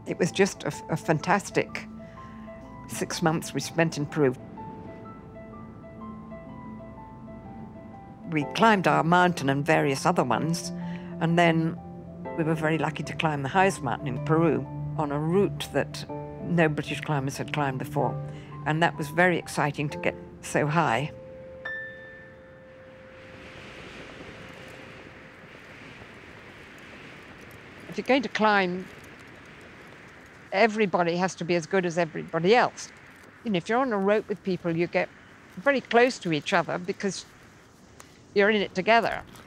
It was just a fantastic 6 months we spent in Peru. We climbed our mountain and various other ones, and then we were very lucky to climb the highest mountain in Peru on a route that no British climbers had climbed before. And that was very exciting to get so high. If you're going to climb, everybody has to be as good as everybody else. You know, if you're on a rope with people, you get very close to each other because you're in it together.